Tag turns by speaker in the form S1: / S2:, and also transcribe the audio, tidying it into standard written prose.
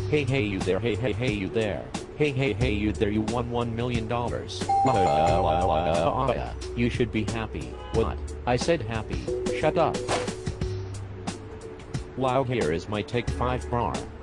S1: Hey you there, hey you there. Hey you there, you won $1 million. You should be happy. What? I said happy. Shut up. Wow, here is my take 5 bar.